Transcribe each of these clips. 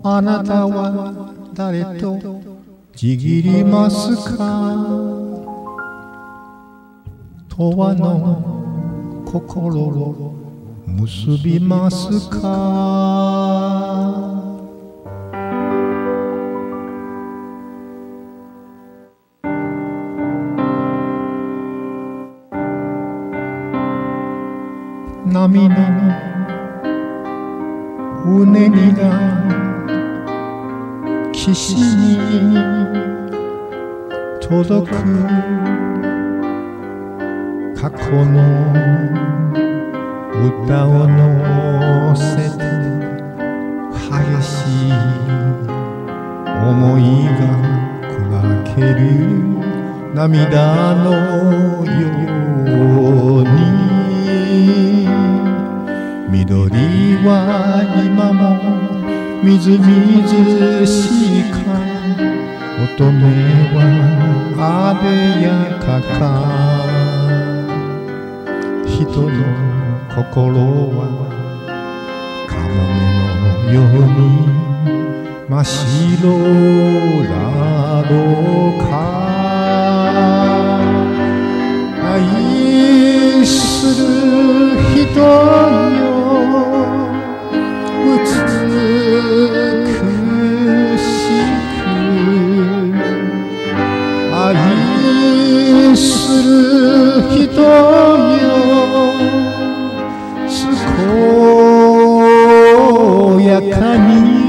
あなたは誰とちぎりますか？永遠の心を結びますか？波のうねりが岸に届く、過去の歌を乗せて激しい思いが砕ける涙のように、緑は今もみずみずしいか、乙女はあでやかか、人の心はカモメのように真っ白だろうか。愛する人よ、美しく愛する人よ、健やかに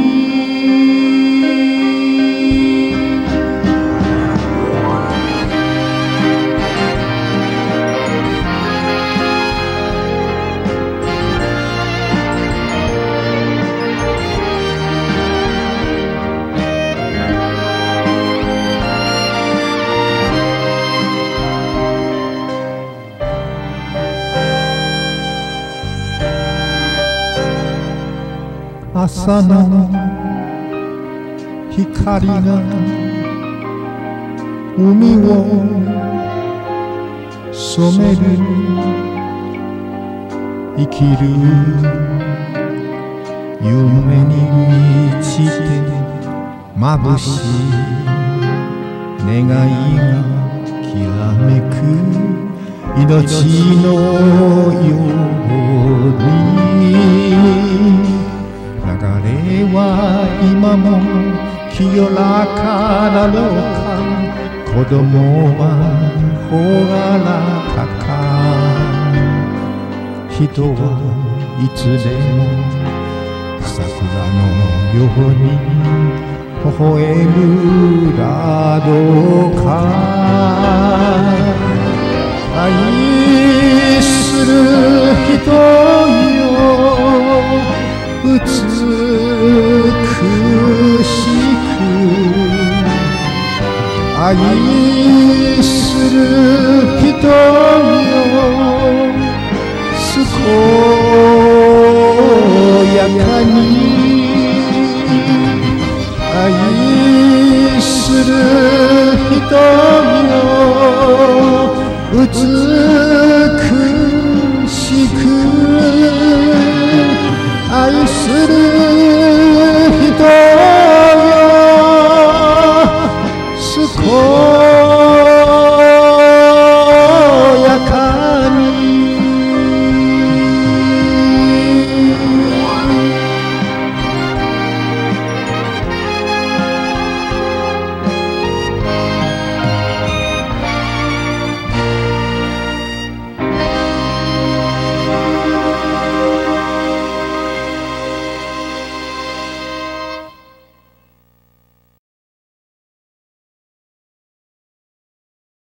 朝の光が海を染める、生きる夢に満ちて眩しい願いがきらめく、命のように流れは今も清らかなのか、子供は朗らかか、人はいつでも桜のように微笑むだろうか。愛する人よ、美しく愛する人よ、健やかに愛する人よ、美